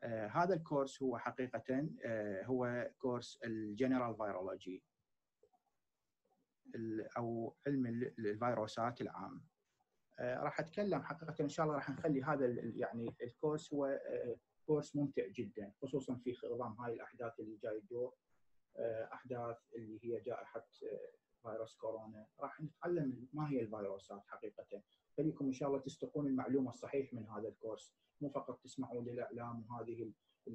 هذا الكورس هو حقيقة هو كورس الجنرال فيرولوجي أو علم الفيروسات العام. راح أتكلم حقيقة إن شاء الله راح نخلي هذا يعني الكورس هو كورس ممتع جدا، خصوصا في نظام هاي الأحداث اللي جاي تدور، أحداث اللي هي جائحة فيروس كورونا. راح نتعلم ما هي الفيروسات حقيقة، خليكم إن شاء الله تستقون المعلومة الصحيح من هذا الكورس، مو فقط تسمعوا للإعلام وهذه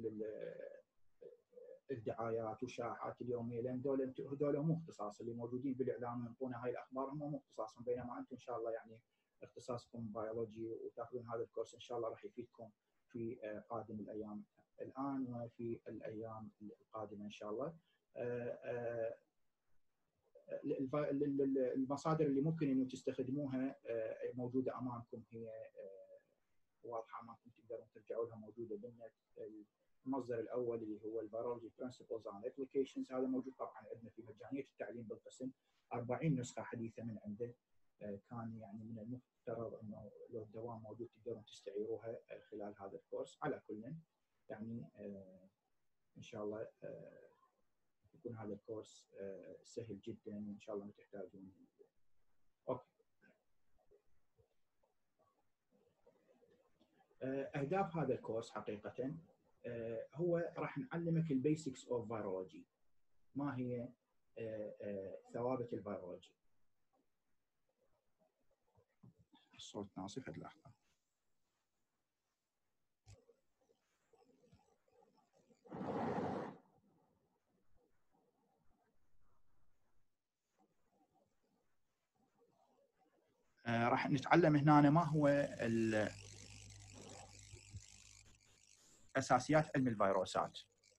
الدعايات والشائعات اليوميه، لان هذول مو اختصاص اللي موجودين بالاعلام ينطونا هاي الاخبار، هم مو اختصاصهم، بينما انتم ان شاء الله يعني اختصاصكم بيولوجي وتاخذون هذا الكورس ان شاء الله راح يفيدكم في قادم الايام الان وفي الايام القادمه ان شاء الله. المصادر اللي ممكن انه تستخدموها موجوده امامكم، هي واضحه امامكم، تقدرون ترجعوا لها، موجوده بالنت. المصدر الاول اللي هو الفيرولوجي برنسبلز اند ابلكيشنز، هذا موجود طبعا عندنا في مجانيه التعليم بالقسم، 40 نسخه حديثه من عنده. كان يعني من المفترض انه لو الدوام موجود تقدرون تستعيروها خلال هذا الكورس. على كل يعني ان شاء الله يكون هذا الكورس سهل جدا وان شاء الله ما تحتاجون. اوكي، اهداف هذا الكورس حقيقه هو راح نعلمك البيسكس اوف فيرولوجي، ما هي ثوابت الفيرولوجي. الصوت ناصف، لحظه. راح نتعلم هنا ما هو اساسيات علم الفيروسات،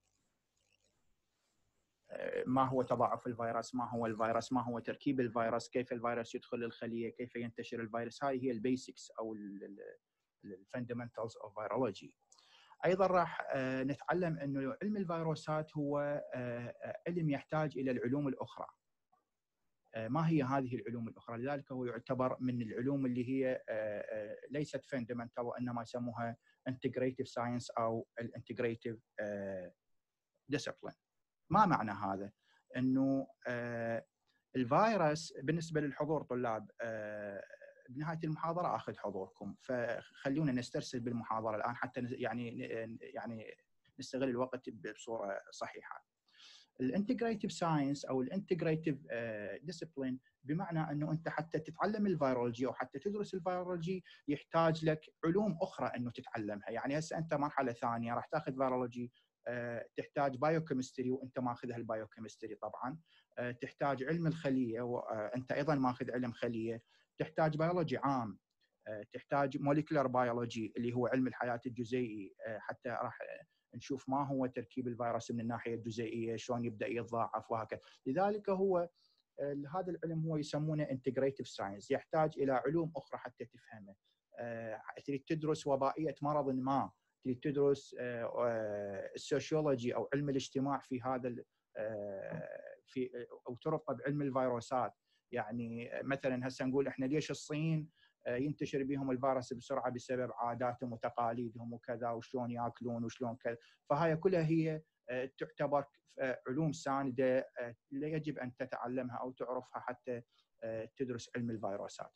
ما هو تضاعف الفيروس، ما هو الفيروس، ما هو تركيب الفيروس، كيف الفيروس يدخل الخليه، كيف ينتشر الفيروس. هاي هي البيسكس او الفاندمنتالز اوف فيرولوجي. ايضا راح نتعلم انه علم الفيروسات هو علم يحتاج الى العلوم الاخرى. ما هي هذه العلوم الاخرى؟ لذلك هو يعتبر من العلوم اللي هي ليست فاندمنتال، وانما يسموها انتجريتيف ساينس او الانتجريتيف ديسيبلين. ما معنى هذا؟ انه الفيروس بالنسبه للحضور طلاب، بنهايه المحاضره اخذ حضوركم، فخلونا نسترسل بالمحاضره الان حتى يعني نستغل الوقت بصوره صحيحه. الانتجريتيف ساينس او الانتجريتيف ديسيبلين بمعنى انه انت حتى تتعلم الفيرولوجي او حتى تدرس الفيرولوجي يحتاج لك علوم اخرى انه تتعلمها. يعني هسه انت مرحله ثانيه راح تاخذ فيرولوجي، تحتاج بايوكيمستري وانت ماخذها البايوكيمستري طبعا، تحتاج علم الخليه وانت ايضا ماخذ علم خليه، تحتاج بيولوجي عام، تحتاج موليكولر بيولوجي اللي هو علم الحياه الجزيئي، حتى راح نشوف ما هو تركيب الفيروس من الناحيه الجزيئيه، شلون يبدا يتضاعف وهكذا. لذلك هو هذا العلم هو يسمونه انتجريتيف ساينس، يحتاج الى علوم اخرى حتى تفهمه. تريد تدرس وبائيه مرض ما، تريد تدرس السوشيولوجي او علم الاجتماع في هذا في او تربطه بعلم الفيروسات. يعني مثلا هسه نقول احنا ليش الصين ينتشر بهم الفيروس بسرعه؟ بسبب عاداتهم وتقاليدهم وكذا، وشلون ياكلون وشلون كذا. فهاي كلها هي تعتبر علوم ساندة يجب أن تتعلمها أو تعرفها حتى تدرس علم الفيروسات.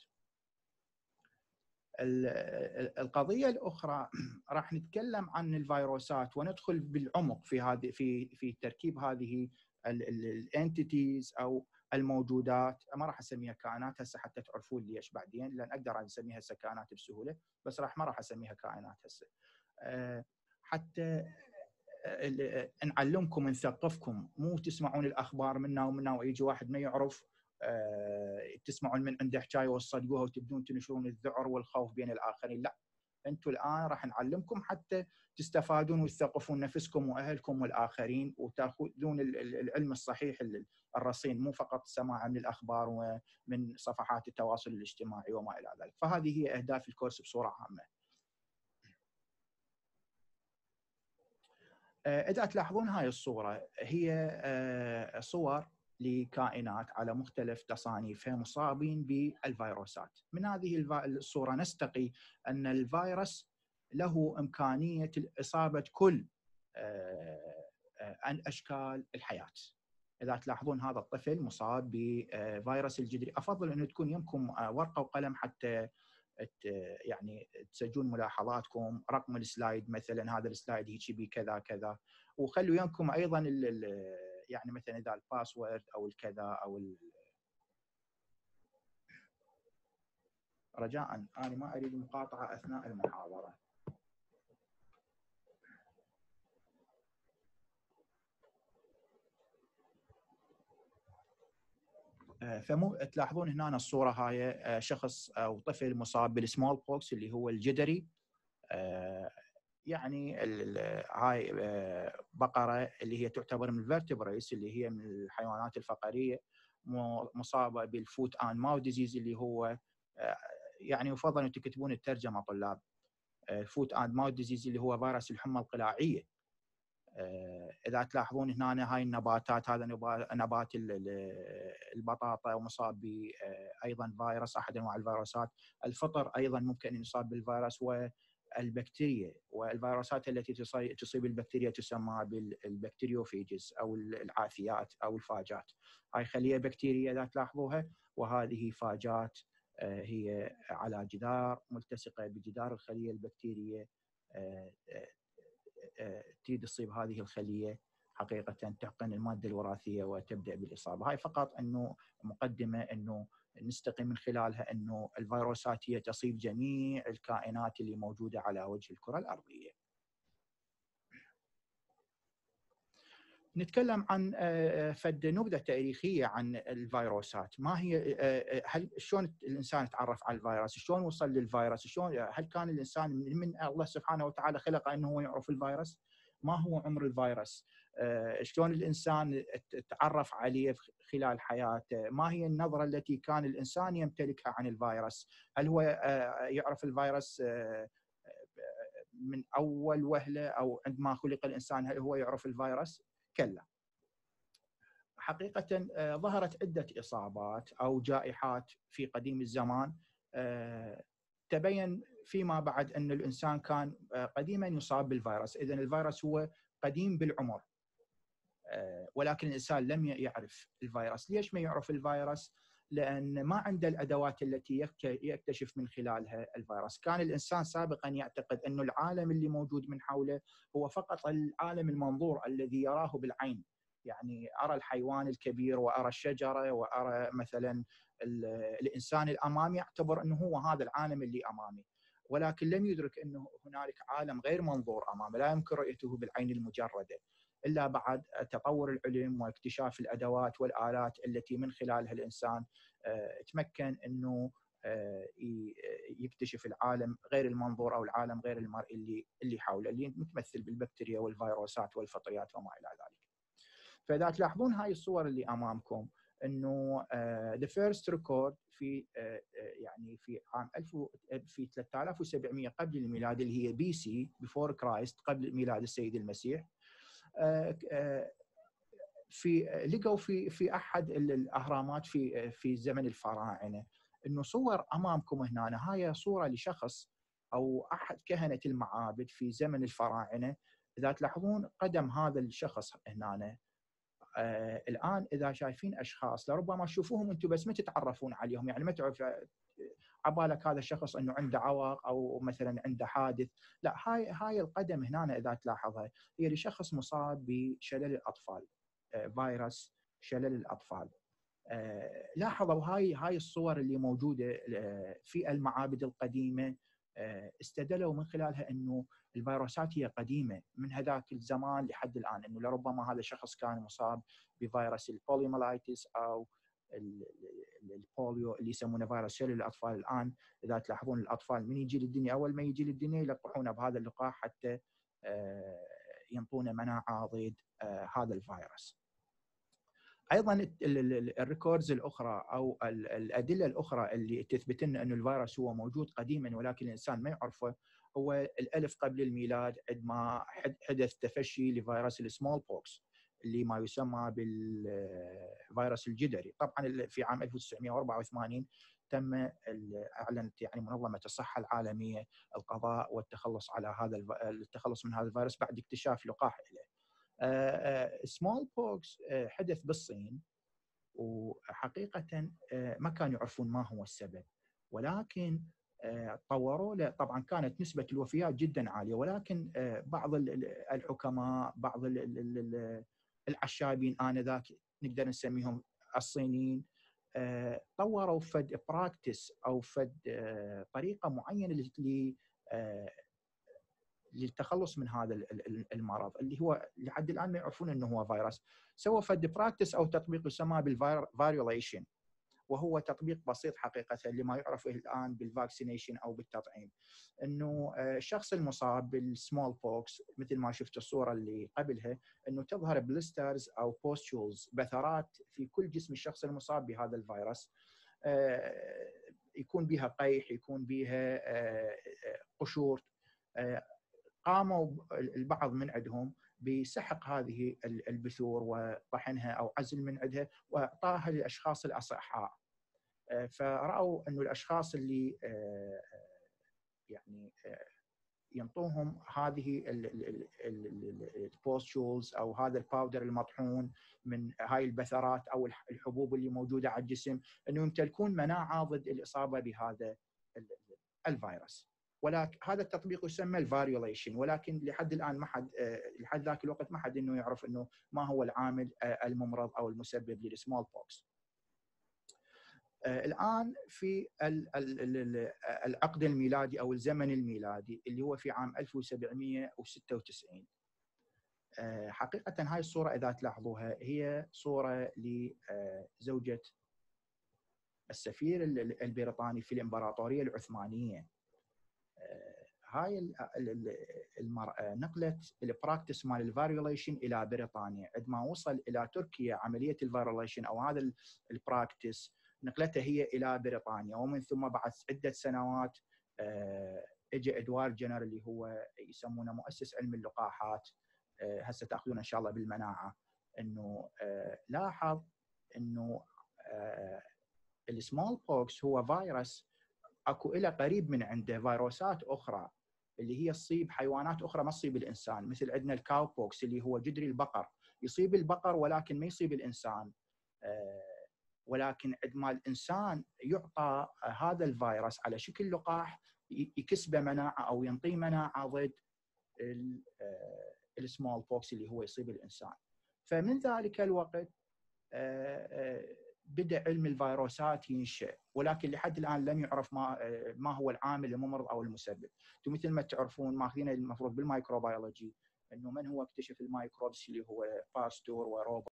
القضية الأخرى راح نتكلم عن الفيروسات وندخل بالعمق في تركيب هذه الانتيتيز أو الموجودات. ما راح أسميها كائنات هسه حتى تعرفون ليش بعدين، لأن أقدر أسميها هسه كائنات بسهولة، بس ما راح أسميها كائنات هسه، حتى نعلمكم نثقفكم، مو تسمعون الاخبار منا ومنا ويجي واحد ما يعرف تسمعون من عنده حكايه وتصدقوها وتبدون تنشرون الذعر والخوف بين الاخرين. لا، انتم الان راح نعلمكم حتى تستفادون وتثقفون نفسكم واهلكم والاخرين وتاخذون العلم الصحيح الرصين، مو فقط سماع من الاخبار ومن صفحات التواصل الاجتماعي وما الى ذلك. فهذه هي اهداف الكورس بصوره عامه. إذا تلاحظون هاي الصورة هي صور لكائنات على مختلف تصانيفها مصابين بالفيروسات. من هذه الصورة نستقي أن الفيروس له إمكانية إصابة كل أشكال الحياة. إذا تلاحظون هذا الطفل مصاب بفيروس الجدري، أفضل أنه تكون يمكم ورقة وقلم حتى يعني تسجلون ملاحظاتكم، رقم السلايد مثلا، هذا السلايد هيك بكذا كذا، وخلوا يمكم أيضا يعني مثلا إذا الباسورد أو الكذا أو رجاء أنا ما أريد المقاطعة أثناء المحاضرة. تلاحظون هنا الصورة هاي شخص أو طفل مصاب بالسمول بوكس اللي هو الجدري. يعني هاي بقرة اللي هي تعتبر من الفيرتبريس اللي هي من الحيوانات الفقرية، مصابة بالفوت آن ماوث ديزيز اللي هو يعني يفضل أن تكتبون الترجمة طلاب. فوت آن ماوث ديزيز اللي هو فيروس الحمى القلاعية. إذا تلاحظون هنا هاي النباتات، هذا نبات البطاطا ومصاب ب أيضا فيروس، أحد أنواع الفيروسات. الفطر أيضا ممكن أن يصاب بالفيروس، والبكتيريا والفيروسات التي تصيب البكتيريا تسمى بالبكتيريوفيجز أو العاثيات أو الفاجات. هاي خلية بكتيرية إذا تلاحظوها، وهذه فاجات هي على جدار ملتصقة بجدار الخلية البكتيرية، تريد تصيب هذه الخلية حقيقة تحقن المادة الوراثية وتبدأ بالإصابة. هاي فقط أنه مقدمة أنه نستقي من خلالها أنه الفيروسات هي تصيب جميع الكائنات اللي موجودة على وجه الكرة الأرضية. نتكلم عن فد نبذة تاريخية عن الفيروسات. ما هي شلون الإنسان تعرف على الفيروس؟ شلون وصل للفيروس؟ شلون هل كان الإنسان من الله سبحانه وتعالى خلقه أنه هو يعرف الفيروس؟ ما هو عمر الفيروس؟ شلون الإنسان تعرف عليه خلال حياته؟ ما هي النظرة التي كان الإنسان يمتلكها عن الفيروس؟ هل هو يعرف الفيروس من أول وهلة أو عندما خلق الإنسان هل هو يعرف الفيروس؟ كلا. حقيقة ظهرت عدة إصابات أو جائحات في قديم الزمان، تبين فيما بعد أن الإنسان كان قديما يصاب بالفيروس. إذن الفيروس هو قديم بالعمر، ولكن الإنسان لم يعرف الفيروس. ليش ما يعرف الفيروس؟ لأن ما عنده الأدوات التي يكتشف من خلالها الفيروس. كان الإنسان سابقا يعتقد أن العالم اللي موجود من حوله هو فقط العالم المنظور الذي يراه بالعين، يعني أرى الحيوان الكبير وأرى الشجرة وأرى مثلا الإنسان الأمامي، يعتبر أنه هو هذا العالم اللي أمامي، ولكن لم يدرك أنه هنالك عالم غير منظور أمامه لا يمكن رؤيته بالعين المجردة إلا بعد تطور العلم واكتشاف الأدوات والآلات التي من خلالها الإنسان تمكن أنه يكتشف العالم غير المنظور أو العالم غير المرئي اللي حوله، اللي متمثل بالبكتيريا والفيروسات والفطريات وما إلى ذلك. فإذا تلاحظون هاي الصور اللي أمامكم، أنه the first record في يعني في عام في 3700 قبل الميلاد اللي هي BC before Christ، قبل ميلاد السيد المسيح، لقوا في احد الاهرامات في زمن الفراعنه انه صور امامكم هنا. هاي صوره لشخص او احد كهنه المعابد في زمن الفراعنه. اذا تلاحظون قدم هذا الشخص هنا، الان اذا شايفين اشخاص لربما تشوفوهم انتم بس ما تتعرفون عليهم، يعني ما تعرف عبالك هذا الشخص انه عنده عوق او مثلا عنده حادث. لا، هاي القدم هنا اذا تلاحظها هي لشخص مصاب بشلل الاطفال، فيروس شلل الاطفال. لاحظوا هاي الصور اللي موجوده في المعابد القديمه، استدلوا من خلالها انه الفيروسات هي قديمه من هذاك الزمان لحد الان، انه لربما هذا الشخص كان مصاب بفيروس البوليوميلايتس او البوليو اللي يسمونه فيروس شلل الاطفال. الان اذا تلاحظون الاطفال من يجي للدنيا، اول ما يجي للدنيا يلقحونه بهذا اللقاح حتى ينطونه مناعه ضد هذا الفيروس. ايضا الريكوردز الاخرى او الادله الاخرى اللي تثبت لنا انه الفيروس هو موجود قديما ولكن الانسان ما يعرفه، هو الالف قبل الميلاد عندما حدث تفشي لفيروس السمول بوكس اللي ما يسمى بالفيروس الجدري. طبعا في عام 1984 تم اعلنت يعني منظمه الصحه العالميه القضاء والتخلص على هذا التخلص من هذا الفيروس بعد اكتشاف لقاح له. سمول بوكس حدث بالصين، وحقيقه ما كانوا يعرفون ما هو السبب، ولكن طوروا له. طبعا كانت نسبه الوفيات جدا عاليه، ولكن بعض الحكماء، بعض العشابين انذاك نقدر نسميهم الصينيين، طوروا فد براكتس او فد طريقه معينه للتخلص من هذا المرض اللي هو لحد الان ما يعرفون انه هو فيروس. سووا فد براكتس او تطبيق يسمى بالفيروليشن، وهو تطبيق بسيط حقيقه لما يعرف الان بالفاكسينيشن او بالتطعيم. انه الشخص المصاب بالسمول بوكس مثل ما شفت الصوره اللي قبلها، انه تظهر بلسترز او بوستولز، بثرات في كل جسم الشخص المصاب بهذا الفيروس. يكون بها قيح، يكون بها قشور. قاموا البعض من عندهم بسحق هذه البثور وطحنها او عزل من عندها واعطاها للاشخاص الاصحاء. فرأوا انه الاشخاص اللي يعني ينطوهم هذه البوستولز او هذا الباودر المطحون من هاي البثرات او الحبوب اللي موجوده على الجسم، انه يمتلكون مناعه ضد الاصابه بهذا الفيروس. ولكن هذا التطبيق يسمى الفاريوليشن، ولكن لحد الان ما حد لحد ذاك الوقت ما حد انه يعرف انه ما هو العامل الممرض او المسبب للسمول بوكس. الآن في العقد الميلادي أو الزمن الميلادي اللي هو في عام 1796. حقيقة هاي الصورة إذا تلاحظوها هي صورة لزوجة السفير البريطاني في الإمبراطورية العثمانية. هاي المرأة نقلت البراكتس مال الفاريوليشن إلى بريطانيا. عندما وصل إلى تركيا عملية الفاريوليشن أو هذا البراكتس نقلتها هي إلى بريطانيا، ومن ثم بعد عدة سنوات اجى ادوارد جينر اللي هو يسمونه مؤسس علم اللقاحات، هسه تاخذون ان شاء الله بالمناعه، انه لاحظ انه السمول بوكس هو فيروس اكو له قريب من عنده فيروسات اخرى اللي هي تصيب حيوانات اخرى ما تصيب الانسان، مثل عندنا الكاو بوكس اللي هو جدري البقر، يصيب البقر ولكن ما يصيب الانسان. ولكن عندما الانسان يعطى هذا الفيروس على شكل لقاح يكسبه مناعه او ينطيه مناعه ضد السمول بوكس اللي هو يصيب الانسان. فمن ذلك الوقت بدأ علم الفيروسات ينشأ، ولكن لحد الان لم يعرف ما هو العامل الممرض او المسبب. انتم مثل ما تعرفون ماخذين المفروض بالميكروبيولوجي انه من هو اكتشف الميكروبس اللي هو باستور وروبرت.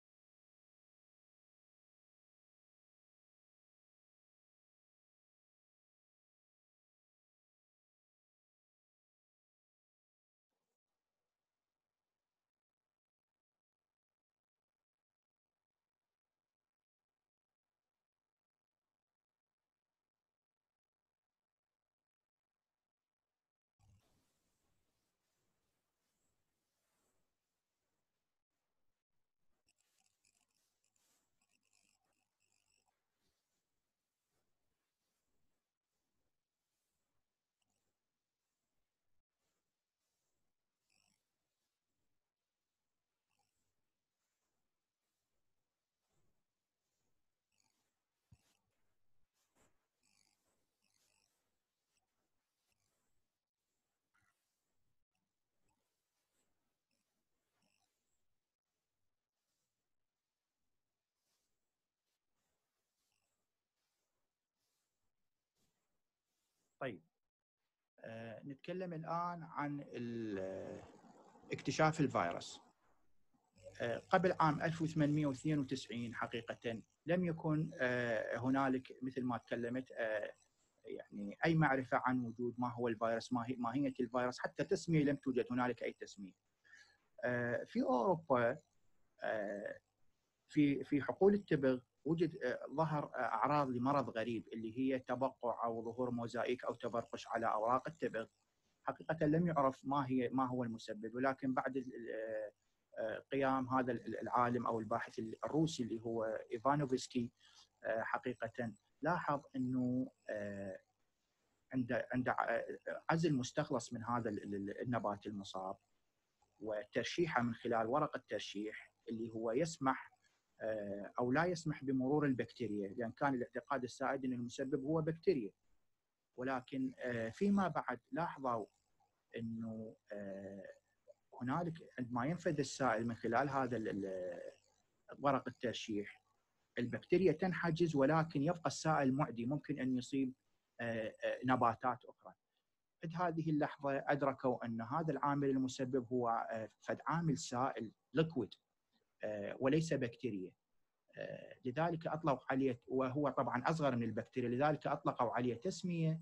طيب نتكلم الآن عن اكتشاف الفيروس. قبل عام 1892 حقيقة لم يكن هنالك مثل ما تكلمت يعني أي معرفة عن وجود ما هو الفيروس، ماهية الفيروس، حتى تسمية لم توجد هنالك أي تسمية. في أوروبا في حقول التبغ وجد ظهر أعراض لمرض غريب اللي هي تبقع أو ظهور موزايك أو تبرقش على أوراق التبغ. حقيقة لم يعرف ما هو المسبب، ولكن بعد قيام هذا العالم أو الباحث الروسي اللي هو إيفانوفسكي حقيقة لاحظ انه عند عزل مستخلص من هذا النبات المصاب وترشيحه من خلال ورق الترشيح اللي هو يسمح او لا يسمح بمرور البكتيريا، لان كان الاعتقاد السائد ان المسبب هو بكتيريا. ولكن فيما بعد لاحظوا انه هنالك عندما ينفذ السائل من خلال هذا ورق الترشيح البكتيريا تنحجز، ولكن يبقى السائل معدي ممكن ان يصيب نباتات اخرى. عند هذه اللحظه ادركوا ان هذا العامل المسبب هو فد عامل سائل ليكويد وليس بكتيريا. لذلك اطلقوا عليه، وهو طبعا اصغر من البكتيريا، لذلك اطلقوا عليه تسميه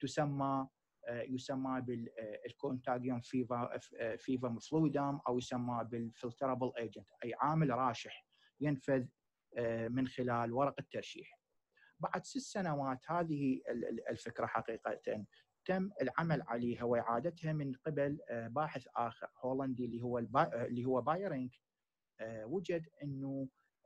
يسمى بالكونتاجيوم فيفا فلويدام، او يسمى بالفلترابل ايجنت، اي عامل راشح ينفذ من خلال ورق الترشيح. بعد 6 سنوات هذه الفكره حقيقه تم العمل عليها واعادتها من قبل باحث اخر هولندي اللي هو بايرينج. وجد انه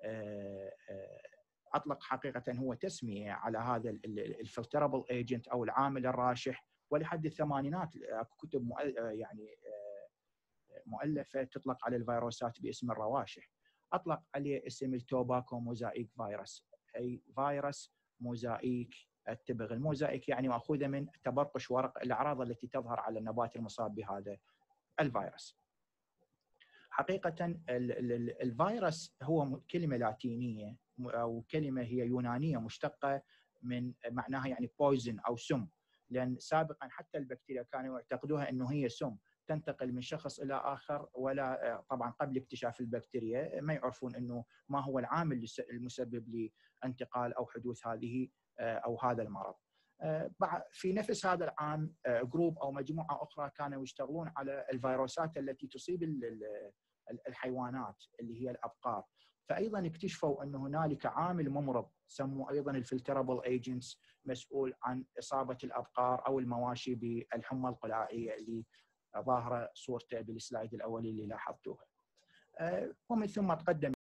اطلق حقيقه هو تسميه على هذا الفلترابل ايجنت او العامل الراشح، ولحد الثمانينات كتب يعني مؤلفه تطلق على الفيروسات باسم الرواشح. اطلق عليه اسم التوباكو موزايك فيروس، اي فيروس موزايك التبغ. الموزايك يعني ماخوذه من تبرقش ورق، الاعراض التي تظهر على النبات المصاب بهذا الفيروس. حقيقه الفيروس هو كلمه لاتينيه او كلمه هي يونانيه مشتقه من معناها يعني بويزن او سم، لان سابقا حتى البكتيريا كانوا يعتقدوها انه هي سم تنتقل من شخص الى اخر، ولا طبعا قبل اكتشاف البكتيريا ما يعرفون انه ما هو العامل المسبب لانتقال او حدوث هذه او هذا المرض. في نفس هذا العام جروب او مجموعه اخرى كانوا يشتغلون على الفيروسات التي تصيب الحيوانات اللي هي الابقار، فايضا اكتشفوا ان هنالك عامل ممرض سموه ايضا الفلترابل ايجنتس مسؤول عن اصابه الابقار او المواشي بالحمى القلاعيه اللي ظاهره صورته بالسلايد الاولي اللي لاحظتوها. ومن ثم تقدم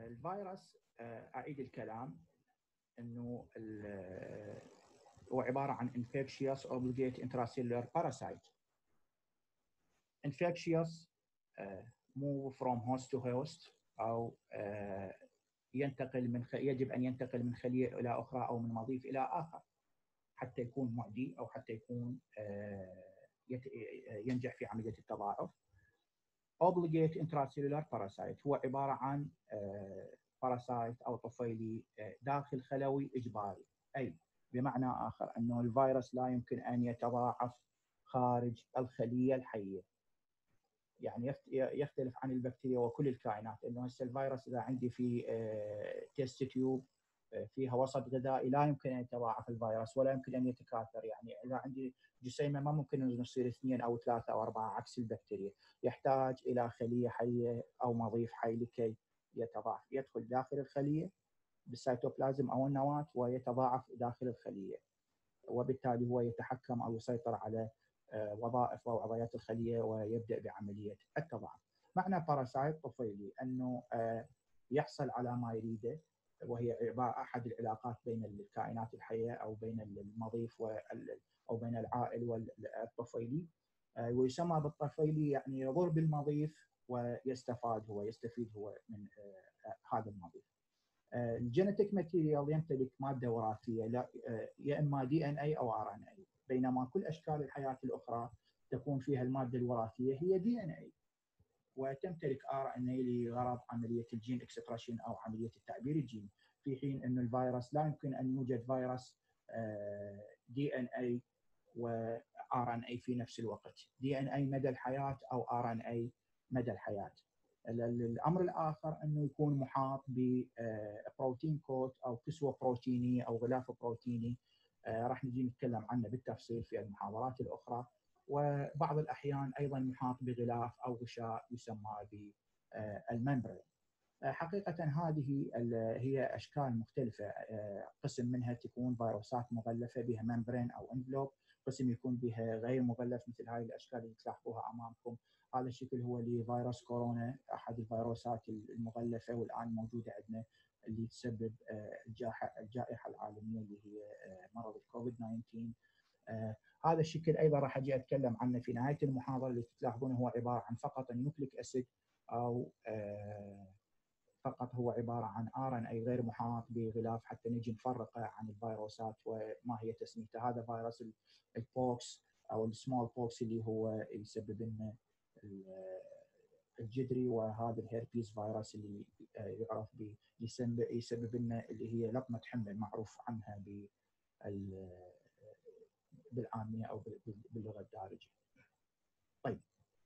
الفيروس اعيد الكلام انه هو عباره عن infectious obligate intracellular parasite. infectious move from host to host او ينتقل يجب ان ينتقل من خليه الى اخرى او من مضيف الى اخر حتى يكون معدي او حتى يكون ينجح في عمليه التضاعف. obligate intracellular parasite هو عباره عن باراسايت او طفيلي داخل خلوي اجباري، اي بمعنى اخر انه الفيروس لا يمكن ان يتضاعف خارج الخليه الحيه. يعني يختلف عن البكتيريا وكل الكائنات، انه هسه الفيروس اذا عندي في تيست تيوب فيها وسط غذائي لا يمكن ان يتضاعف الفيروس ولا يمكن ان يتكاثر. يعني اذا عندي جسيمه ما ممكن ان نصير 2 او 3 او 4 عكس البكتيريا، يحتاج الى خليه حيه او مضيف حي لكي يتضاعف. يدخل داخل الخليه بالسيتوبلازم او النواه ويتضاعف داخل الخليه، وبالتالي هو يتحكم او يسيطر على وظائف وعضيات الخليه ويبدا بعمليه التضاعف. معنى باراسايت طفيلي انه يحصل على ما يريده، وهي احد العلاقات بين الكائنات الحيه او بين المضيف او بين العائل والطفيلي، ويسمى بالطفيلي يعني يضر بالمضيف ويستفيد هو من هذا المضيف. الجينيتيك ماتيريال يمتلك ماده وراثيه يا اما دي ان اي او ار ان اي، بينما كل اشكال الحياه الاخرى تكون فيها الماده الوراثيه هي دي ان اي، وتمتلك ار ان اي لغرض عمليه الجين اكسبريشن او عمليه التعبير الجيني، في حين انه الفيروس لا يمكن ان يوجد فيروس دي ان اي وار ان اي في نفس الوقت، دي ان اي مدى الحياه او ار ان اي مدى الحياه. الامر الاخر انه يكون محاط ببروتين كوت او كسوه بروتينيه او غلاف بروتيني، راح نجي نتكلم عنه بالتفصيل في المحاضرات الاخرى. وبعض الاحيان ايضا محاط بغلاف او غشاء يسمى بالممبرين. حقيقه هذه هي اشكال مختلفه، قسم منها تكون فيروسات مغلفه بها ممبرين او انفلوب، قسم يكون بها غير مغلف مثل هاي الاشكال اللي تلاحظوها امامكم. هذا الشكل هو لفيروس كورونا، احد الفيروسات المغلفه والان موجوده عندنا، اللي تسبب الجائحه العالميه اللي هي مرض الكوفيد 19. هذا الشكل ايضا راح اجي اتكلم عنه في نهايه المحاضره. اللي تلاحظونه هو عباره عن فقط النيوكليك اسيد او فقط هو عباره عن ار ان اي غير محاط بغلاف حتى نجي نفرقه عن الفيروسات وما هي تسميته. هذا فيروس البوكس او السمول بوكس اللي هو يسبب لنا الجدري، وهذا الهيربيز فيروس اللي يعرف يسبب لنا اللي هي لطمه حمى معروف عنها بالعاميه او باللغه الدارجه. طيب،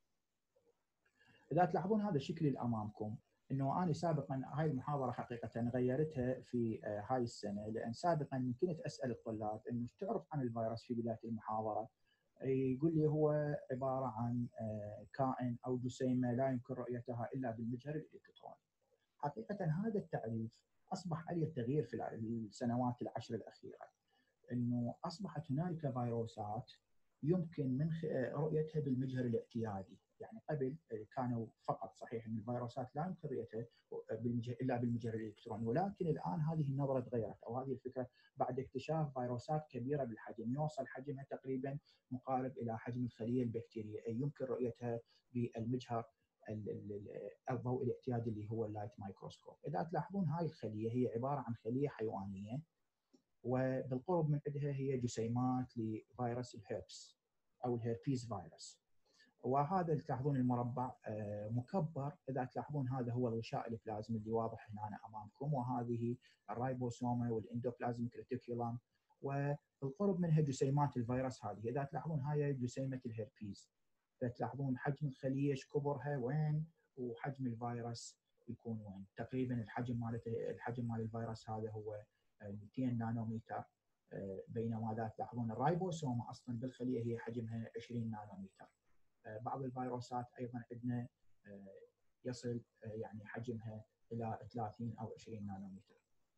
اذا تلاحظون هذا الشكل اللي امامكم، انه انا سابقا هاي المحاضره حقيقه غيرتها في هاي السنه، لان سابقا كنت اسال الطلاب انه ايش تعرف عن الفيروس في بدايه المحاضره، يقول لي هو عباره عن كائن او جسيمه لا يمكن رؤيتها الا بالمجهر الالكتروني. حقيقه هذا التعريف اصبح عليه تغيير في السنوات العشر الاخيره، انه اصبحت هنالك فيروسات يمكن من رؤيتها بالمجهر الاعتيادي. يعني قبل كانوا فقط صحيح ان الفيروسات لا يمكن رؤيتها الا بالمجهر الالكتروني، ولكن الان هذه النظره تغيرت، او هذه الفكره بعد اكتشاف فيروسات كبيره بالحجم يوصل حجمها تقريبا مقارب الى حجم الخليه البكتيريه، اي يمكن رؤيتها بالمجهر الضوء الاعتيادي اللي هو اللايت مايكروسكوب. اذا تلاحظون هاي الخليه هي عباره عن خليه حيوانيه، وبالقرب من عندها هي جسيمات لفيروس الهيربس او الهيربيز فيروس. وهذا اللي تلاحظون المربع مكبر، اذا تلاحظون هذا هو الغشاء البلازمي اللي واضح هنا امامكم، وهذه الرايبوسوما والاندوبلازميك ريتيكولم، وبالقرب منها جسيمات الفيروس. هذه اذا تلاحظون هاي جسيمه الهيربيز، فتلاحظون حجم الخليه ايش كبرها وين، وحجم الفيروس يكون وين. تقريبا الحجم مال الفيروس هذا هو 200 نانومتر، بينما ذا تلاحظون الرايبوسوما اصلا بالخليه هي حجمها 20 نانومتر. بعض الفيروسات ايضا عندنا يصل يعني حجمها الى 30 او 20 نانومتر.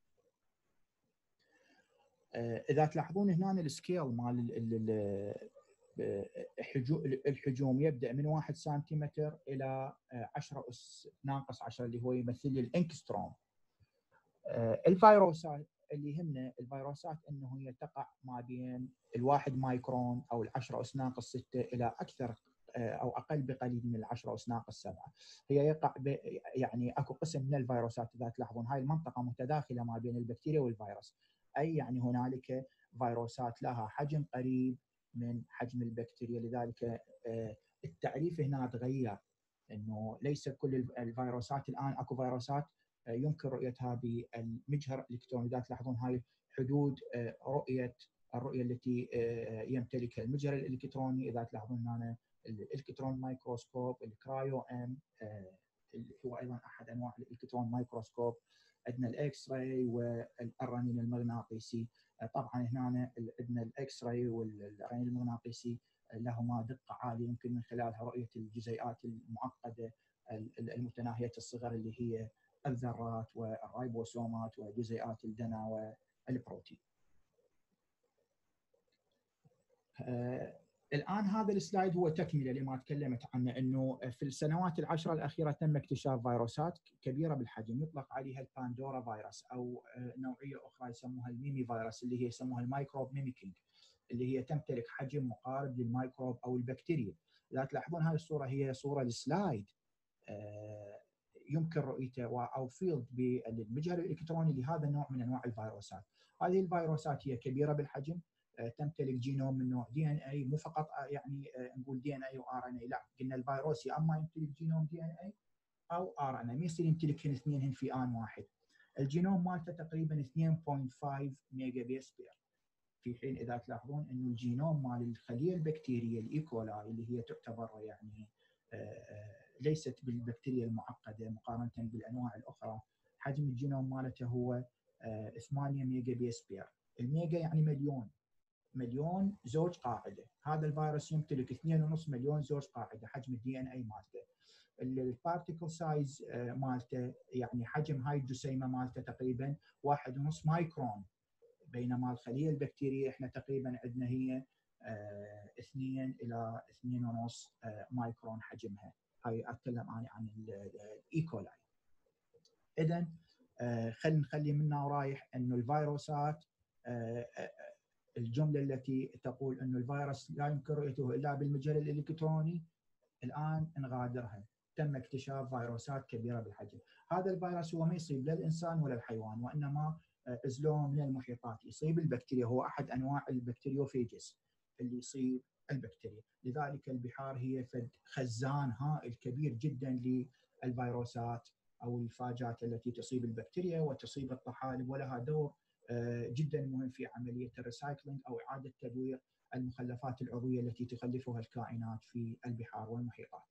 اذا تلاحظون هنا السكيل مال الحجوم يبدا من 1 سنتيمتر الى 10 اس ناقص 10 اللي هو يمثل لي الانكستروم. الفيروسات اللي يهمنا الفيروسات انه هي تقع ما بين الواحد مايكرون او العشرة أس ناقص 6 الى اكثر او اقل بقليل من العشرة أس ناقص 7. هي يقع يعني اكو قسم من الفيروسات اذا تلاحظون هاي المنطقه متداخله ما بين البكتيريا والفيروس، اي يعني هنالك فيروسات لها حجم قريب من حجم البكتيريا، لذلك التعريف هنا تغير، انه ليس كل الفيروسات الان اكو فيروسات يمكن رؤيتها بالمجهر الالكتروني. اذا تلاحظون هاي حدود الرؤيه التي يمتلكها المجهر الالكتروني، اذا تلاحظون هنا الالكترون مايكروسكوب، الكرايو ام اللي هو ايضا احد انواع الالكترون مايكروسكوب، عندنا الاكس راي والرنين المغناطيسي. طبعا هنا عندنا الاكس راي والرنين المغناطيسي لهما دقه عاليه يمكن من خلالها رؤيه الجزيئات المعقده المتناهيه الصغر اللي هي الذرات والرايبوسومات وجزيئات الدنا والبروتين. الآن هذا السلايد هو تكملة لما تكلمت عنه، أنه في السنوات العشرة الأخيرة تم اكتشاف فيروسات كبيرة بالحجم يطلق عليها الباندورا فيروس، أو نوعية أخرى يسموها الميمي فيروس اللي هي يسموها الميكروب ميميكينج، اللي هي تمتلك حجم مقارب للميكروب أو البكتيريا. لا تلاحظون هذه الصورة هي صورة السلايد يمكن رؤيته او فيلد بالمجهر الالكتروني لهذا النوع من انواع الفيروسات. هذه الفيروسات هي كبيره بالحجم، تمتلك جينوم من نوع دي ان اي، مو فقط يعني نقول دي ان اي وار ان اي، لا، قلنا الفيروس يا اما يمتلك جينوم دي ان اي او ار ان اي، ما يصير يمتلكهن اثنينهن في ان واحد. الجينوم مالته تقريبا 2.5 ميجا بيس بير، في حين اذا تلاحظون انه الجينوم مال الخليه البكتيريه الايكولاي اللي هي تعتبر يعني ليست بالبكتيريا المعقده مقارنه بالانواع الاخرى، حجم الجينوم مالته هو 8 ميجا بيس بير. الميجا يعني مليون زوج قاعده، هذا الفيروس يمتلك 2.5 مليون زوج قاعده حجم الدي ان اي مالته. البارتيكل سايز مالته يعني حجم هاي الجسيمه مالته تقريبا 1.5 مايكرون، بينما الخليه البكتيريه احنا تقريبا عندنا هي 2 الى 2.5 مايكرون حجمها. هاي اتكلم انا عن الايكولاي. اذا خلينا نخلي منا ورايح انه الفيروسات، الجمله التي تقول انه الفيروس لا يمكن رؤيته الا بالمجهر الالكتروني الان نغادرها. تم اكتشاف فيروسات كبيره بالحجم. هذا الفيروس هو ما يصيب لا الانسان ولا الحيوان، وانما ازلوه من المحيطات، يصيب البكتيريا، هو احد انواع البكتيريوفيجز اللي يصيب البكتيريا. لذلك البحار هي خزان هائل كبير جدا للفيروسات او الفاجات التي تصيب البكتيريا وتصيب الطحالب، ولها دور جدا مهم في عمليه الريسايكلينج او اعاده تدوير المخلفات العضويه التي تخلفها الكائنات في البحار والمحيطات.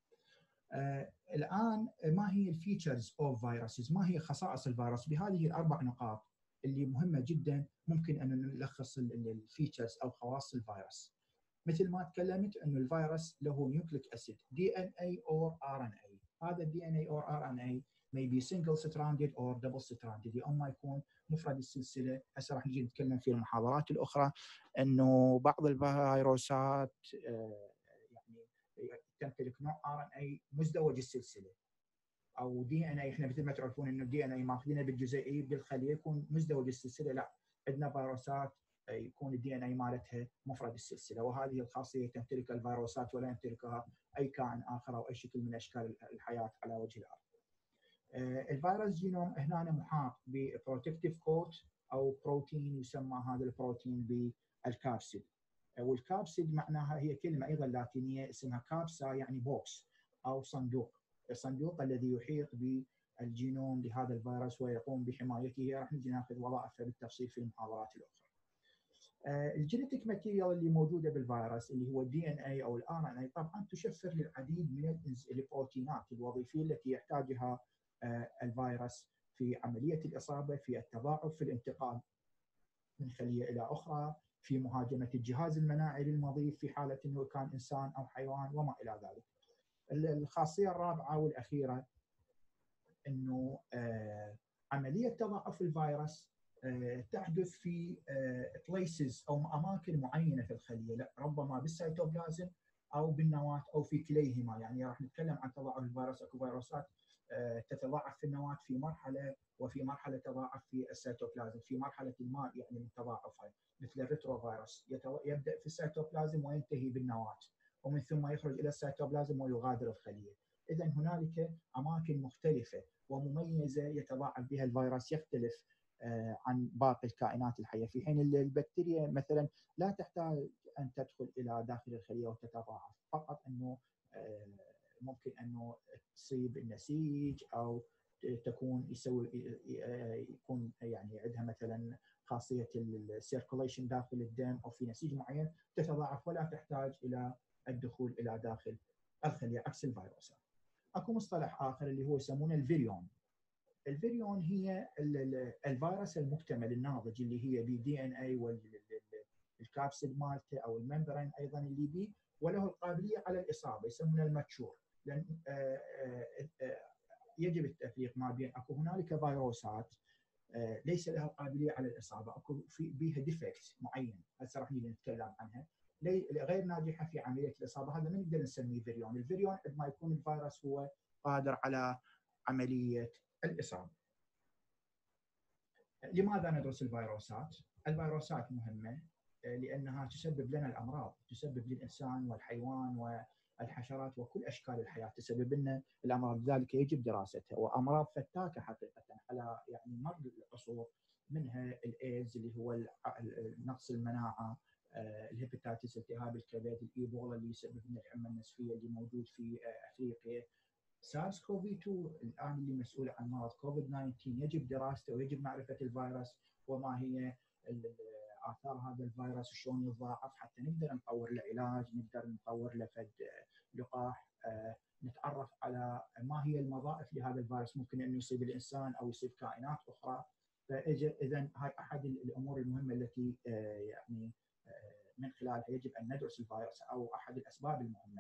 الان ما هي الفيتشرز اوف فيروسز؟ ما هي خصائص الفيروس؟ بهذه الاربع نقاط اللي مهمه جدا ممكن ان نلخص الفيتشرز او خواص الفيروس. مثل ما تكلمت انه الفيروس له نيوكليك اسيد دي ان اي اور ار ان اي. هذا الدي ان اي اور ار ان اي may be single stranded or double stranded، يا اما يكون مفرد السلسله. هسه راح نجي نتكلم في المحاضرات الاخرى انه بعض الفيروسات يعني تمتلك نوع ار ان اي مزدوج السلسله، او دي ان اي. احنا مثل ما تعرفون انه الدي ان اي ماخذينه بالجزيئي بالخليه يكون مزدوج السلسله، لا، عندنا فيروسات يكون الدي ان اي مالتها مفرد السلسله، وهذه الخاصيه تمتلك الفيروسات ولا يمتلكها اي كائن اخر او اي شكل من اشكال الحياه على وجه الارض. الفيروس جينوم هنا محاط ببروتكتيف كوت او بروتين، يسمى هذا البروتين بالكابسيد. والكابسيد معناها هي كلمه ايضا لاتينيه اسمها كابسا، يعني بوكس او صندوق، الصندوق الذي يحيط بالجينوم لهذا الفيروس ويقوم بحمايته. راح نجي ناخذ وظائفه بالتفصيل في المحاضرات الاخرى. الجينيتيك ماتيريال اللي موجوده بالفيروس اللي هو الدي ان اي او الار ان اي طبعا تشفر للعديد من البروتينات الوظيفيه التي يحتاجها الفيروس في عمليه الاصابه، في التضاعف، في الانتقال من خليه الى اخرى، في مهاجمه الجهاز المناعي للمضيف في حاله انه كان انسان او حيوان وما الى ذلك. الخاصيه الرابعه والاخيره انه عمليه تضاعف الفيروس تحدث في بليسز او اماكن معينه في الخليه، لا، ربما بالسيتوبلازم او بالنواه او في كليهما. يعني راح نتكلم عن تضاعف الفيروس. اكو فيروسات تتضاعف في النواه في مرحله، وفي مرحله تضاعف في السيتوبلازم في مرحله ما يعني من تضاعفها، مثل الريترو فيروس يبدا في السيتوبلازم وينتهي بالنواه، ومن ثم يخرج الى السيتوبلازم ويغادر الخليه. اذا هنالك اماكن مختلفه ومميزه يتضاعف بها الفيروس، يختلف عن باقي الكائنات الحيه، في حين البكتيريا مثلا لا تحتاج ان تدخل الى داخل الخليه وتتضاعف، فقط انه ممكن انه تصيب النسيج او تكون يكون يعني عندها مثلا خاصيه السيركوليشن داخل الدم او في نسيج معين، تتضاعف ولا تحتاج الى الدخول الى داخل الخليه عكس الفيروسات. اكو مصطلح اخر اللي هو يسمونه الفيريون. الفيريون هي الفيروس المكتمل الناضج اللي هي بي دي ان اي والكابسيد مالته او الممبرين ايضا اللي بيه، وله القابليه على الاصابه، يسمونه الماتشور. لان يجب التفريق ما بين اكو هنالك فيروسات ليس لها القابليه على الاصابه، اكو في بيها ديفكت معين هسه راح نيجي نتكلم عنها، غير ناجحه في عمليه الاصابه، هذا ما نقدر نسميه فيريون. الفيريون عندما يكون الفيروس هو قادر على عمليه الاصابه. لماذا ندرس الفيروسات؟ الفيروسات مهمه لانها تسبب لنا الامراض، تسبب للانسان والحيوان والحشرات وكل اشكال الحياه، تسبب لنا الامراض، لذلك يجب دراستها. وامراض فتاكه حقيقه على يعني مر العصور، منها الايدز اللي هو نقص المناعه، الهيباتيتس التهاب الكبد، الايبولا اللي يسبب لنا الحمى النسفيه اللي موجود في افريقيا، سارس كوفي 2 الان اللي مسؤول عن مرض كوفيد 19. يجب دراسته ويجب معرفه الفيروس وما هي اثار هذا الفيروس، شلون يتضاعف، حتى نقدر نطور له علاج، نقدر نطور له فد لقاح، نتعرف على ما هي المضاعف لهذا الفيروس، ممكن انه يصيب الانسان او يصيب كائنات اخرى. فاذا هاي احد الامور المهمه التي يعني من خلالها يجب ان ندرس الفيروس، او احد الاسباب المهمه.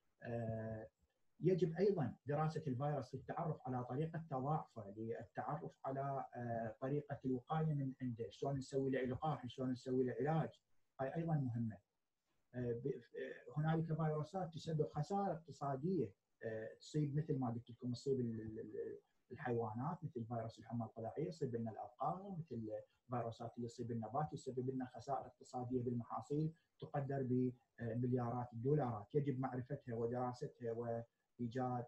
يجب ايضا دراسه الفيروس للتعرف على طريقه تضاعفه، للتعرف على طريقه الوقايه من عنده، شلون نسوي له لقاح، شلون نسوي له علاج، هاي ايضا مهمه. هنالك فيروسات تسبب خسائر اقتصاديه، تصيب مثل ما قلت لكم، تصيب الحيوانات مثل فيروس الحمى القلاعيه، يصيب لنا الابقار، مثل الفيروسات اللي تصيب النبات يسبب لنا خسائر اقتصاديه بالمحاصيل تقدر بمليارات الدولارات. يجب معرفتها ودراستها وايجاد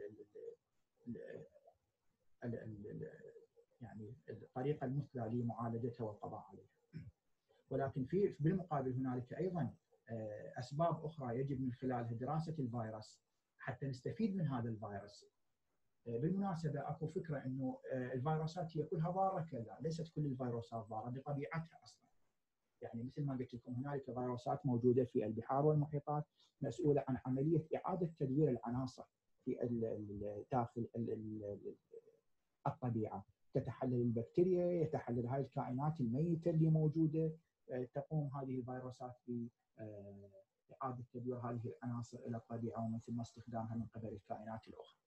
يعني الطريقه المثلى لمعالجتها والقضاء عليها. ولكن بالمقابل هنالك ايضا اسباب اخرى يجب من خلالها دراسه الفيروس حتى نستفيد من هذا الفيروس. بالمناسبه اكو فكره انه الفيروسات هي كلها ضاره، كلا، ليست كل الفيروسات ضاره بطبيعتها اصلا. يعني مثل ما قلت لكم هنالك فيروسات موجوده في البحار والمحيطات مسؤوله عن عمليه اعاده تدوير العناصر في داخل الطبيعه، تتحلل البكتيريا، يتحلل هاي الكائنات الميته اللي موجوده، تقوم هذه الفيروسات بإعادة تدوير هذه العناصر إلى الطبيعة ومن ثم استخدامها من قبل الكائنات الأخرى.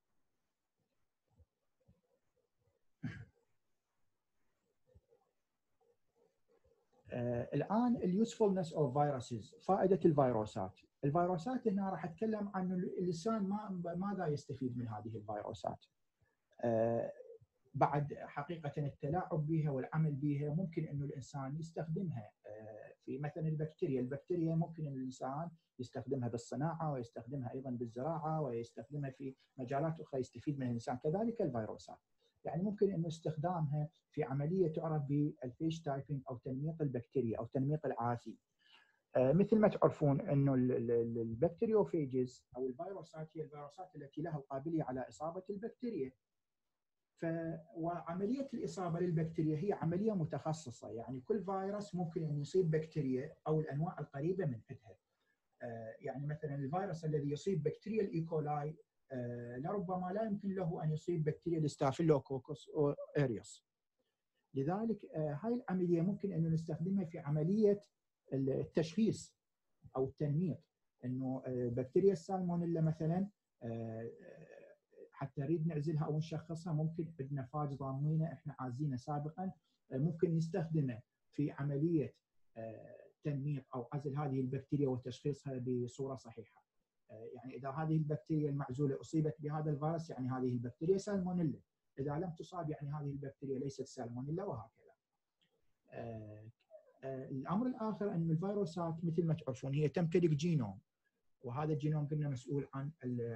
الآن اليوسفولنس أوف فيروسز، فائدة الفيروسات. الفيروسات هنا راح أتكلم عن الإنسان ماذا يستفيد من هذه الفيروسات. بعد حقيقة التلاعب بها والعمل بها ممكن أنه الإنسان يستخدمها في مثلا البكتيريا ممكن الإنسان يستخدمها بالصناعة ويستخدمها أيضا بالزراعة ويستخدمها في مجالات أخرى يستفيد منها الإنسان. كذلك الفيروسات يعني ممكن أنه استخدامها في عملية تعرف بالفيش تايبنج أو تنميط البكتيريا أو تنميط العاثي. مثل ما تعرفون أنه البكتيريوفيجز أو الفيروسات هي الفيروسات التي لها القابلية على إصابة البكتيريا. وعملية الإصابة للبكتيريا هي عملية متخصصة، يعني كل فيروس ممكن أن يصيب بكتيريا أو الأنواع القريبة من عندها. يعني مثلا الفيروس الذي يصيب بكتيريا الإيكولاي لربما لا يمكن له أن يصيب بكتيريا الستافيلوكوكوس أو إيريوس. لذلك هاي العملية ممكن أن نستخدمها في عملية التشخيص أو التنميط، أنه بكتيريا السالمونيلا مثلا حتى نريد نعزلها او نشخصها، ممكن عندنا فاج ضامنينه احنا عازينه سابقا، ممكن نستخدمه في عمليه تنميط او عزل هذه البكتيريا وتشخيصها بصوره صحيحه. يعني اذا هذه البكتيريا المعزوله اصيبت بهذا الفيروس يعني هذه البكتيريا سالمونيلا، اذا لم تصاب يعني هذه البكتيريا ليست سالمونيلا، وهكذا. الامر الاخر ان الفيروسات مثل ما تعرفون هي تمتلك جينوم، وهذا الجينوم قلنا مسؤول عن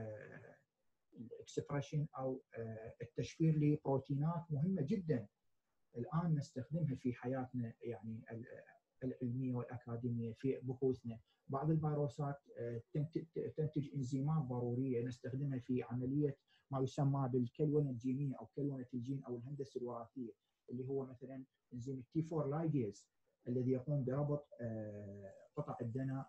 الاكسبريشن او التشفير لبروتينات مهمه جدا الان نستخدمها في حياتنا يعني العلميه والاكاديميه في بحوثنا. بعض الفيروسات تنتج انزيمات ضروريه نستخدمها في عمليه ما يسمى بالكلونه الجينيه او كلونه الجين او الهندسه الوراثيه، اللي هو مثلا انزيم التي 4 لايجيز الذي يقوم بربط قطع الدنا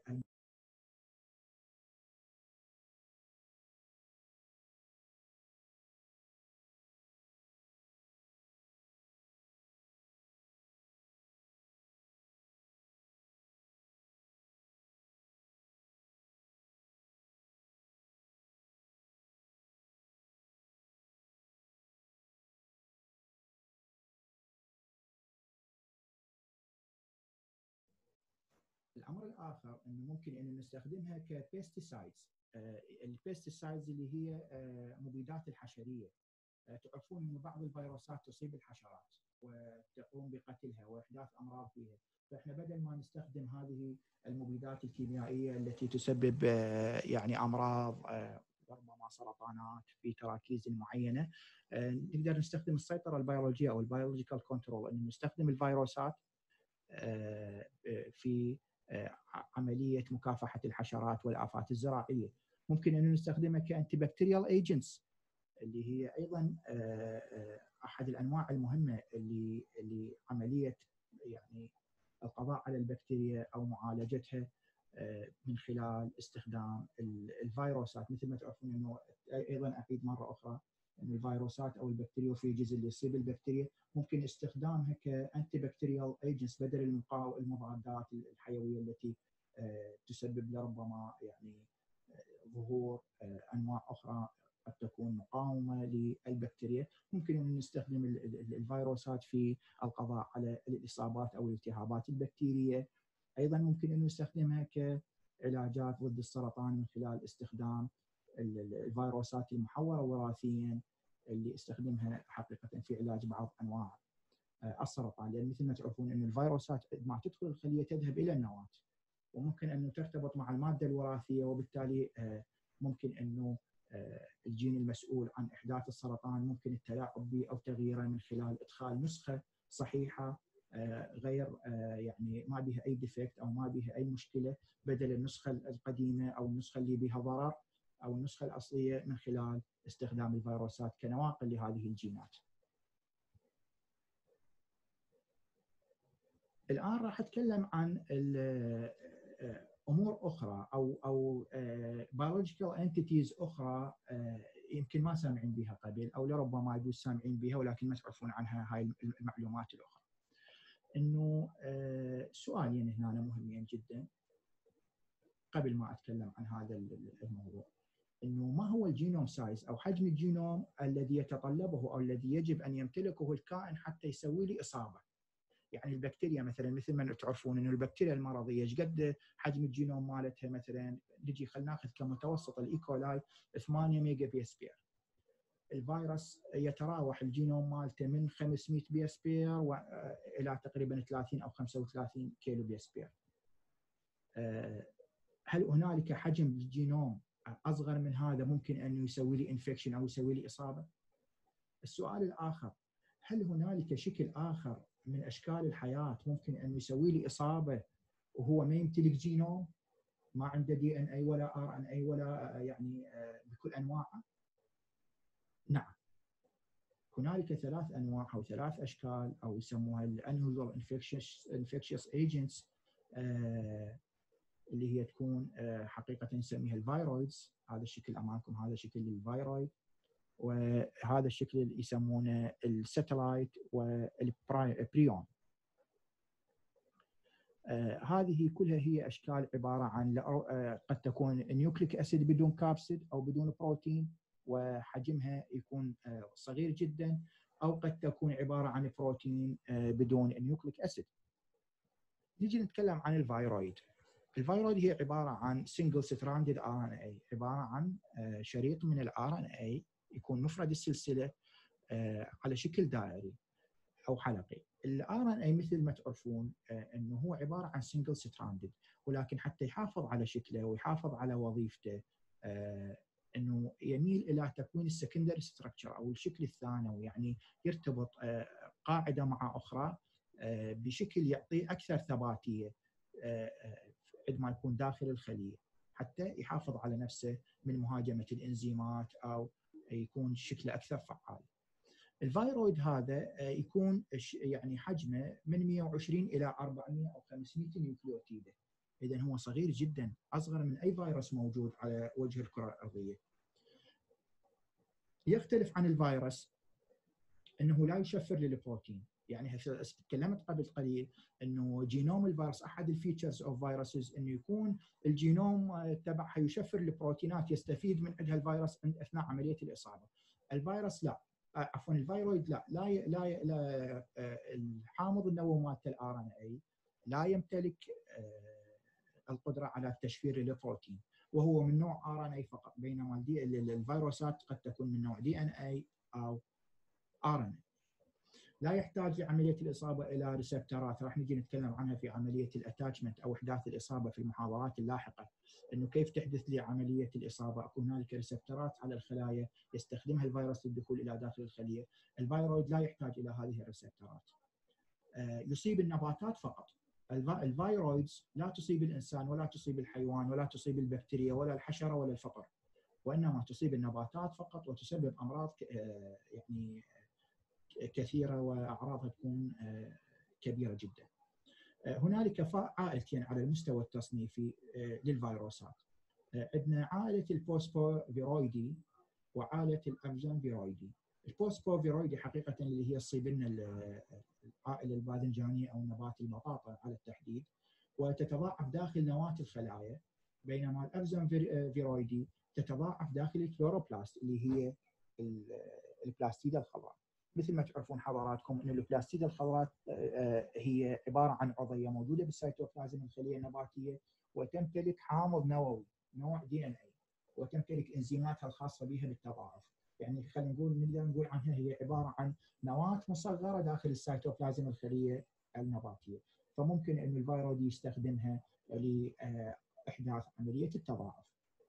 الامر الاخر انه ممكن ان نستخدمها كبيستيسايدز. البيستيسايدز اللي هي مبيدات الحشريه. تعرفون ان بعض الفيروسات تصيب الحشرات وتقوم بقتلها واحداث امراض فيها، فاحنا بدل ما نستخدم هذه المبيدات الكيميائيه التي تسبب يعني امراض ربما سرطانات في تراكيز معينه، نقدر نستخدم السيطره البيولوجيه او البيولوجيكال كنترول، ان نستخدم الفيروسات في عمليه مكافحه الحشرات والافات الزراعيه. ممكن ان نستخدمها كانتي بكتيريال ايجنتس اللي هي ايضا احد الانواع المهمه اللي عمليه يعني القضاء على البكتيريا او معالجتها من خلال استخدام الفيروسات. مثل ما تعرفون انه ايضا اعيد مره اخرى ان الفيروسات او البكتيريوفيجز اللي يصيب البكتيريا ممكن استخدامها كانتي بكتيريال ايجنتس بدل المضادات الحيويه التي تسبب لربما يعني ظهور انواع اخرى قد تكون مقاومه للبكتيريا. ممكن ان نستخدم الفيروسات في القضاء على الاصابات او الالتهابات البكتيريه. ايضا ممكن ان نستخدمها كعلاجات ضد السرطان من خلال استخدام الفيروسات المحوره وراثيا اللي استخدمها حقيقه في علاج بعض انواع السرطان، لان مثل ما تعرفون ان الفيروسات ما تدخل الخليه تذهب الى النواه، وممكن انه ترتبط مع الماده الوراثيه، وبالتالي ممكن انه الجين المسؤول عن احداث السرطان ممكن التلاعب به او تغييره من خلال ادخال نسخه صحيحه غير يعني ما بها اي ديفكت او ما بها اي مشكله بدل النسخه القديمه او النسخه اللي بها ضرر او النسخه الاصليه من خلال استخدام الفيروسات كنواقل لهذه الجينات. الان راح اتكلم عن امور اخرى او biological entities اخرى يمكن ما سامعين بها قبل او لربما يجوز سامعين بها ولكن ما تعرفون عنها هاي المعلومات الاخرى. انه سؤالين هنا مهمين جدا قبل ما اتكلم عن هذا الموضوع، انه ما هو الجينوم سايز او حجم الجينوم الذي يتطلبه او الذي يجب ان يمتلكه الكائن حتى يسوي لي اصابه. يعني البكتيريا مثلا مثل ما تعرفون انه البكتيريا المرضيه ايش قد حجم الجينوم مالتها، مثلا نجي خلينا ناخذ كمتوسط الايكولاي 8 ميجا بي اس بير. الفيروس يتراوح الجينوم مالته من 500 بي اس بير الى تقريبا 30 او 35 كيلو بي اس بير. هل هنالك حجم الجينوم اصغر من هذا ممكن انه يسوي لي انفكشن او يسوي لي اصابه؟ السؤال الاخر، هل هنالك شكل اخر من اشكال الحياه ممكن ان يسوي لي اصابه وهو ما يمتلك جينوم، ما عنده دي ان اي ولا ار ان اي ولا يعني بكل انواعه؟ نعم، هنالك 3 انواع او 3 اشكال او يسموها الانوزال انفكشس ايجنتس اللي هي تكون حقيقه نسميها الفيرويدز. هذا الشكل امامكم هذا شكل الفيرويد، وهذا الشكل اللي يسمونه الساتلايت والبريون. هذه كلها هي اشكال عباره عن قد تكون نيوكليك اسيد بدون كابسيد او بدون بروتين وحجمها يكون صغير جدا، او قد تكون عباره عن بروتين بدون نيوكليك اسيد. نيجي نتكلم عن الفيرويد. الفيرويد هي عباره عن سنجل ستراندد ار ان اي، عباره عن شريط من الار ان اي يكون مفرد السلسله على شكل دائري او حلقي. الار ان اي مثل ما تعرفون انه هو عباره عن سنجل ستراندد، ولكن حتى يحافظ على شكله ويحافظ على وظيفته انه يميل الى تكوين السكندري ستراكشر او الشكل الثانوي، يعني يرتبط قاعده مع اخرى بشكل يعطي اكثر ثباتيه عندما يكون داخل الخليه، حتى يحافظ على نفسه من مهاجمه الانزيمات او يكون شكله اكثر فعال. الفيرويد هذا يكون يعني حجمه من 120 الى 400 او 500 نيوكليوتيده، اذا هو صغير جدا، اصغر من اي فيروس موجود على وجه الكره الارضيه. يختلف عن الفيروس انه لا يشفر للبروتين، يعني تكلمت قبل قليل انه جينوم الفيروس احد الفيتشرز اوف فيروسز انه يكون الجينوم تبعها يشفر البروتينات يستفيد من عندها الفيروس اثناء عمليه الاصابه. الفيروس لا، عفوا الفيرويد لا الحامض النووي مالت الار ان اي لا يمتلك القدره على تشفير البروتين، وهو من نوع ار ان اي فقط، بينما الفيروسات قد تكون من نوع دي ان اي او ار ان اي. لا يحتاج لعمليه الاصابه الى ريسبترات، راح نجي نتكلم عنها في عمليه الاتاتشمنت او احداث الاصابه في المحاضرات اللاحقه، انه كيف تحدث لي عمليه الاصابه، اكون هنالك ريسبترات على الخلايا يستخدمها الفيروس للدخول الى داخل الخليه. الفيرويد لا يحتاج الى هذه الريسبترات. يصيب النباتات فقط. الفيرويدز لا تصيب الانسان ولا تصيب الحيوان ولا تصيب البكتيريا ولا الحشره ولا الفطر، وانما تصيب النباتات فقط، وتسبب امراض يعني كثيره واعراضها تكون كبيره جدا. هنالك عائلتين على المستوى التصنيفي للفيروسات. عندنا عائله البوسبوفيرويدي وعائله الابزنفيرويدي. البوسبوفيرويدي حقيقه اللي هي تصيب لنا العائله الباذنجانيه او نبات البطاطا على التحديد، وتتضاعف داخل نواه الخلايا، بينما الابزنفيرويدي تتضاعف داخل الكلوروبلاست اللي هي البلاستيده الخضراء. مثل ما تعرفون حضراتكم ان البلاستيده الخضراء هي عباره عن عضيه موجوده بالسيتوبلازم الخليه النباتيه، وتمتلك حامض نووي نوع دي ان اي، وتمتلك انزيماتها الخاصه بها بالتضاعف. يعني خلينا نقدر نقول عنها هي عباره عن نواه مصغره داخل السيتوبلازم الخليه النباتيه، فممكن ان الفيرويد يستخدمها لاحداث عمليه التضاعف.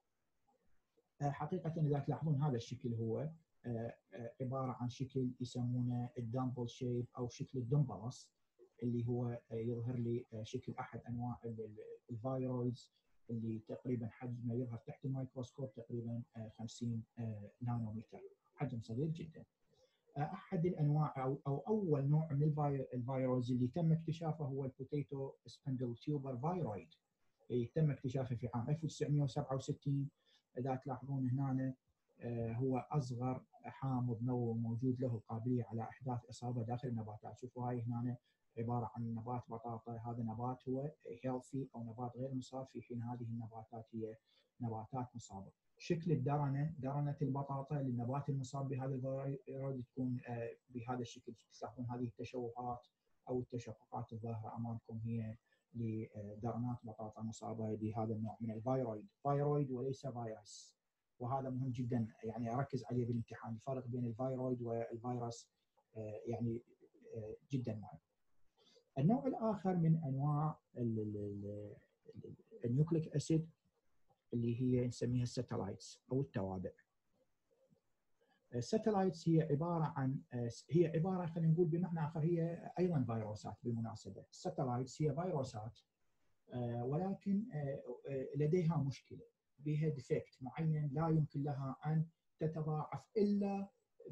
حقيقه اذا تلاحظون هذا الشكل هو عباره عن شكل يسمونه الدمبل شيب او شكل الدمبلس، اللي هو يظهر لي شكل احد انواع الفيرويدز اللي تقريبا حجمه يظهر تحت الميكروسكوب تقريبا 50 نانومتر، حجم صغير جدا. احد الانواع او اول نوع من الفيرويدز اللي تم اكتشافه هو البوتيتو سبندل تيوبر فيرويد، تم اكتشافه في عام 1967. اذا تلاحظون هنا هو اصغر حامض نووي موجود له القابليه على احداث اصابه داخل النباتات. شوفوا هاي هنا عباره عن نبات بطاطا، هذا نبات هو هيلثي او نبات غير مصاب، في حين هذه النباتات هي نباتات مصابه. شكل درنه البطاطا للنبات المصاب بهذا الفيرويد تكون بهذا الشكل. تلاحظون هذه التشوهات او التشققات الظاهره امامكم هي لدرنات بطاطا مصابه بهذا النوع من الفيرويد، فيرويد وليس فيروس. وهذا مهم جدا يعني اركز عليه بالامتحان، الفرق بين الفيرويد والفيروس يعني جدا مهم. النوع الاخر من انواع النيوكليك اسيد اللي هي نسميها الساتلايتس او التوابع. الساتلايتس هي عباره خلينا نقول بمعنى اخر هي ايضا فيروسات بالمناسبه. الساتلايتس هي فيروسات ولكن لديها مشكله، بها ديفكت معين، لا يمكن لها ان تتضاعف الا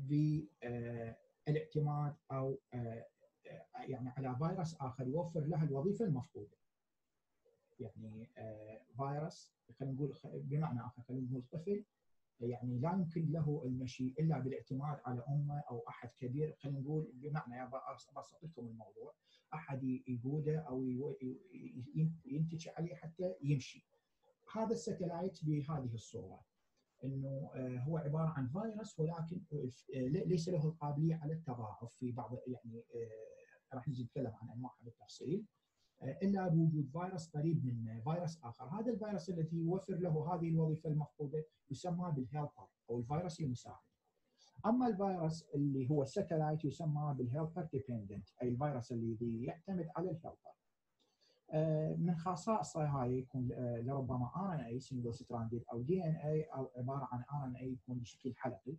بالاعتماد او يعني على فيروس اخر يوفر لها الوظيفه المفقوده. يعني فيروس خلينا نقول بمعنى اخر، خلينا نقول طفل يعني لا يمكن له المشي الا بالاعتماد على امه او احد كبير، خلينا نقول بمعنى ابسط لكم الموضوع، احد يقوده او ينتج عليه حتى يمشي. هذا الساتلايت بهذه الصوره، انه هو عباره عن فيروس ولكن ليس له القابليه على التضاعف في بعض، يعني راح نجي نتكلم عن انواعها بالتفصيل. الا بوجود فيروس قريب من فيروس اخر. هذا الفيروس الذي يوفر له هذه الوظيفه المفقوده يسمى بالهيلبر او الفيروس المساعد. اما الفيروس اللي هو الساتلايت يسمى بالهيلبر ديبندنت، اي الفيروس الذي يعتمد على الهيلبر. من خصائصه هاي يكون لربما ار ان اي سنجل ستراندد او دي ان اي او عباره عن ار ان اي يكون بشكل حلقي،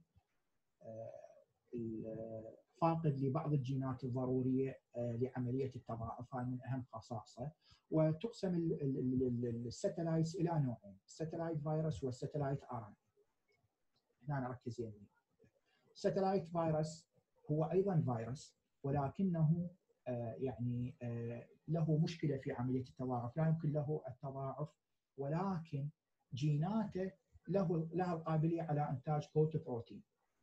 فاقد لبعض الجينات الضروريه لعمليه التضاعف. هاي من اهم خصائصه. وتقسم الساتلايتس الى نوعين، الساتلايت فيروس والساتلايت ار ان اي. هنا نركز يمين. الساتلايت فيروس هو ايضا فيروس ولكنه يعني له مشكله في عمليه التضاعف، لا يمكن له التضاعف، ولكن جيناته لها القابليه على انتاج كوت بروتين.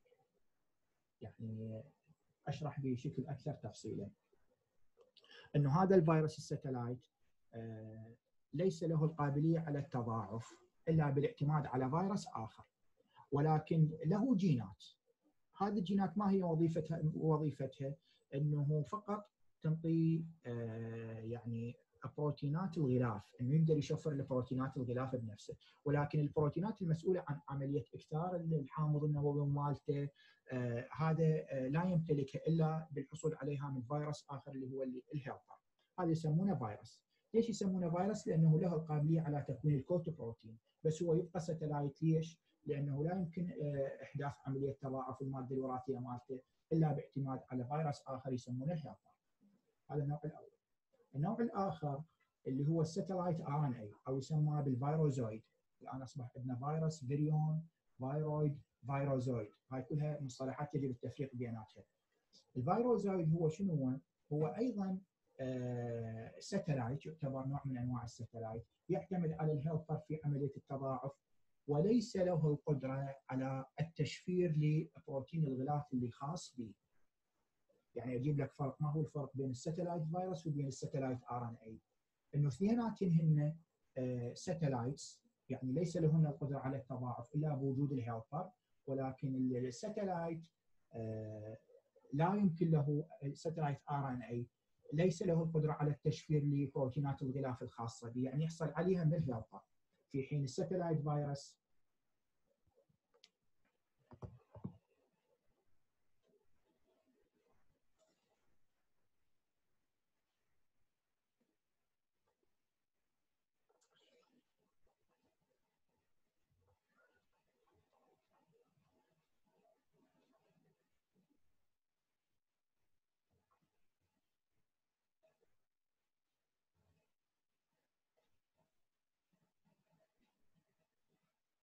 يعني اشرح بشكل اكثر تفصيلا انه هذا الفيروس الساتلايت ليس له القابليه على التضاعف الا بالاعتماد على فيروس اخر، ولكن له جينات. هذه الجينات ما هي وظيفتها انه فقط تنطي يعني بروتينات الغلاف، انه يقدر يشفر البروتينات الغلاف بنفسه، ولكن البروتينات المسؤوله عن عمليه اكثار الحامض النووي مالته هذا لا يمتلكها الا بالحصول عليها من فيروس اخر اللي هو الهيلبر. هذا يسمونه فيروس. ليش يسمونه فيروس؟ لانه له القابليه على تكوين الكوت بروتين، بس هو يبقى ساتلايت. ليش؟ لانه لا يمكن احداث عمليه تضاعف الماده الوراثيه مالته الا باعتماد على فيروس اخر يسمونه الهيلبر. هذا النوع الاول. النوع الاخر اللي هو الساتلايت ار ان اي او يسمى بالفيروزويد. الان اصبح عندنا فيروس، فيريون، فيرويد، فيروزويد. هاي كلها مصطلحات يجب التفريق بيناتها. الفيروزويد هو شنو هو؟ هو ايضا ساتلايت، يعتبر نوع من انواع الساتلايت، يعتمد على الهيلبر في عمليه التضاعف، وليس له القدره على التشفير لبروتين الغلاف اللي خاص به. يعني اجيب لك فرق. ما هو الفرق بين الساتلايت فيروس وبين الساتلايت ار ان اي؟ انه اثنيناتهن ساتلايتس، يعني ليس لهن القدره على التضاعف الا بوجود الهيلبر، ولكن الساتلايت لا يمكن له، الساتلايت ار ان اي ليس له القدره على التشفير لبروتينات الغلاف الخاصه به، يعني يحصل عليها من الهيلبر، في حين الساتلايت فيروس